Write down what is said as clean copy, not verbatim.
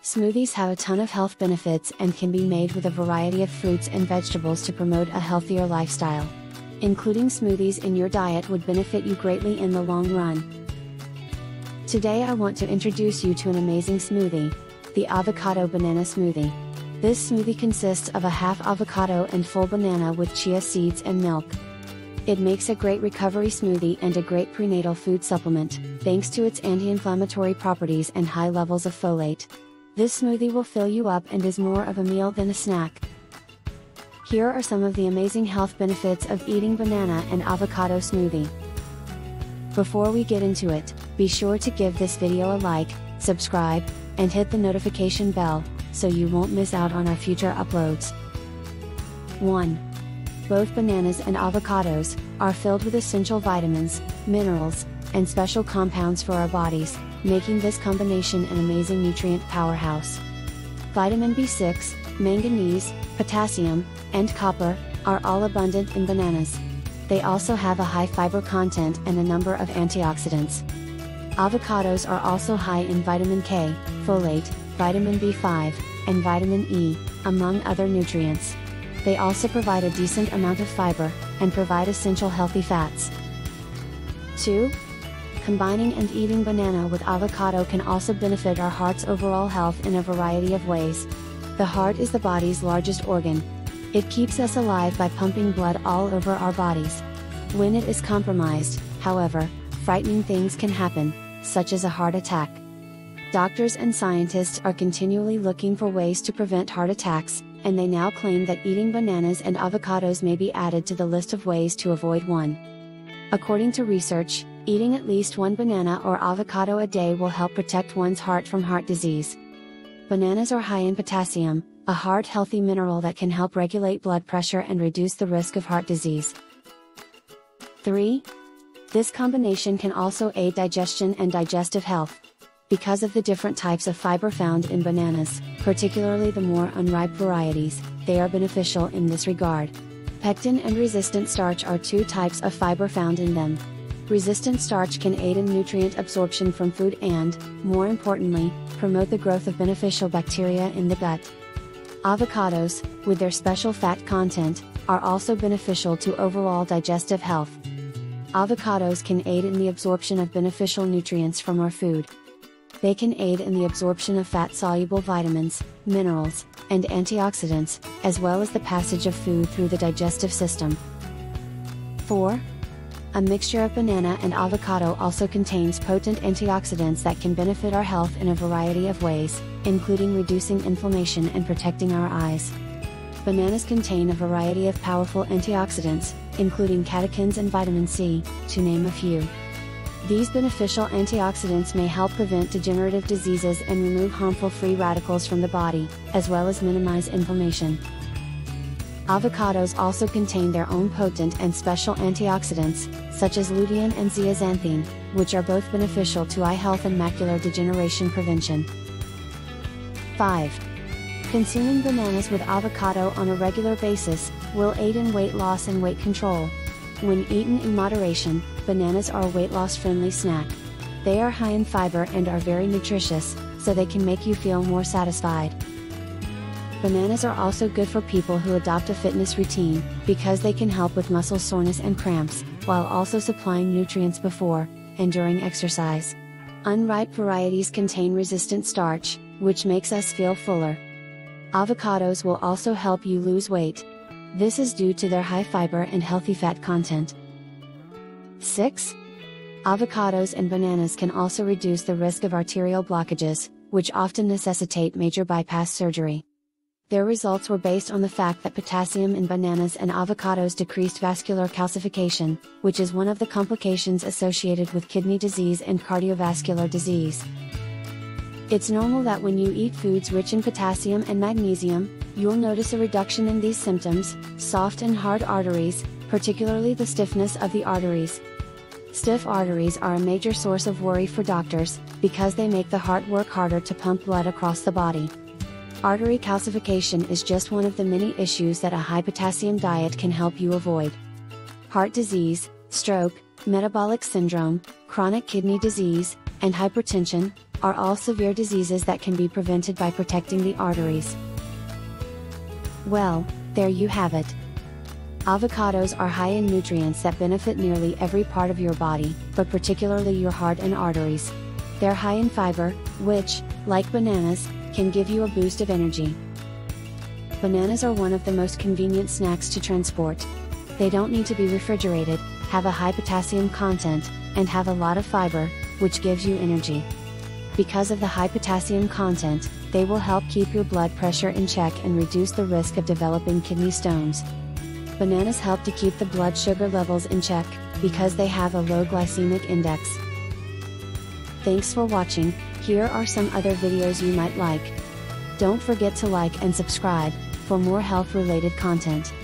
Smoothies have a ton of health benefits and can be made with a variety of fruits and vegetables to promote a healthier lifestyle. Including smoothies in your diet would benefit you greatly in the long run. Today I want to introduce you to an amazing smoothie, the Avocado Banana Smoothie. This smoothie consists of a half avocado and full banana with chia seeds and milk. It makes a great recovery smoothie and a great prenatal food supplement, thanks to its anti-inflammatory properties and high levels of folate. This smoothie will fill you up and is more of a meal than a snack. Here are some of the amazing health benefits of eating banana and avocado smoothie. Before we get into it, be sure to give this video a like, subscribe, and hit the notification bell, so you won't miss out on our future uploads. 1. Both bananas and avocados are filled with essential vitamins, minerals, and special compounds for our bodies, making this combination an amazing nutrient powerhouse. Vitamin B6, manganese, potassium, and copper are all abundant in bananas. They also have a high fiber content and a number of antioxidants. Avocados are also high in vitamin K, folate, vitamin B5, and vitamin E, among other nutrients. They also provide a decent amount of fiber, and provide essential healthy fats. 2. Combining and eating banana with avocado can also benefit our heart's overall health in a variety of ways. The heart is the body's largest organ. It keeps us alive by pumping blood all over our bodies. When it is compromised, however, frightening things can happen, such as a heart attack. Doctors and scientists are continually looking for ways to prevent heart attacks, and they now claim that eating bananas and avocados may be added to the list of ways to avoid one. According to research, eating at least one banana or avocado a day will help protect one's heart from heart disease. Bananas are high in potassium, a heart-healthy mineral that can help regulate blood pressure and reduce the risk of heart disease. 3. This combination can also aid digestion and digestive health. Because of the different types of fiber found in bananas, particularly the more unripe varieties, they are beneficial in this regard. Pectin and resistant starch are two types of fiber found in them. Resistant starch can aid in nutrient absorption from food and, more importantly, promote the growth of beneficial bacteria in the gut. Avocados, with their special fat content, are also beneficial to overall digestive health. Avocados can aid in the absorption of beneficial nutrients from our food. They can aid in the absorption of fat-soluble vitamins, minerals, and antioxidants, as well as the passage of food through the digestive system. 4. A mixture of banana and avocado also contains potent antioxidants that can benefit our health in a variety of ways, including reducing inflammation and protecting our eyes. Bananas contain a variety of powerful antioxidants, including catechins and vitamin C, to name a few. These beneficial antioxidants may help prevent degenerative diseases and remove harmful free radicals from the body, as well as minimize inflammation. Avocados also contain their own potent and special antioxidants, such as lutein and zeaxanthin, which are both beneficial to eye health and macular degeneration prevention. 5. Consuming bananas with avocado on a regular basis will aid in weight loss and weight control. When eaten in moderation, bananas are a weight loss friendly snack. They are high in fiber and are very nutritious, so they can make you feel more satisfied. Bananas are also good for people who adopt a fitness routine, because they can help with muscle soreness and cramps, while also supplying nutrients before and during exercise. Unripe varieties contain resistant starch, which makes us feel fuller. Avocados will also help you lose weight. This is due to their high fiber and healthy fat content. 6. Avocados and bananas can also reduce the risk of arterial blockages, which often necessitate major bypass surgery. Their results were based on the fact that potassium in bananas and avocados decreased vascular calcification, which is one of the complications associated with kidney disease and cardiovascular disease. It's normal that when you eat foods rich in potassium and magnesium, you'll notice a reduction in these symptoms: soft and hard arteries, particularly the stiffness of the arteries. Stiff arteries are a major source of worry for doctors, because they make the heart work harder to pump blood across the body. Artery calcification is just one of the many issues that a high potassium diet can help you avoid. Heart disease, stroke, metabolic syndrome, chronic kidney disease, and hypertension are all severe diseases that can be prevented by protecting the arteries. Well, there you have it. Avocados are high in nutrients that benefit nearly every part of your body, but particularly your heart and arteries. They're high in fiber, which, like bananas, can give you a boost of energy. Bananas are one of the most convenient snacks to transport. They don't need to be refrigerated, have a high potassium content, and have a lot of fiber, which gives you energy. Because of the high potassium content, they will help keep your blood pressure in check and reduce the risk of developing kidney stones. Bananas help to keep the blood sugar levels in check, because they have a low glycemic index. Thanks for watching. Here are some other videos you might like. Don't forget to like and subscribe, for more health-related content.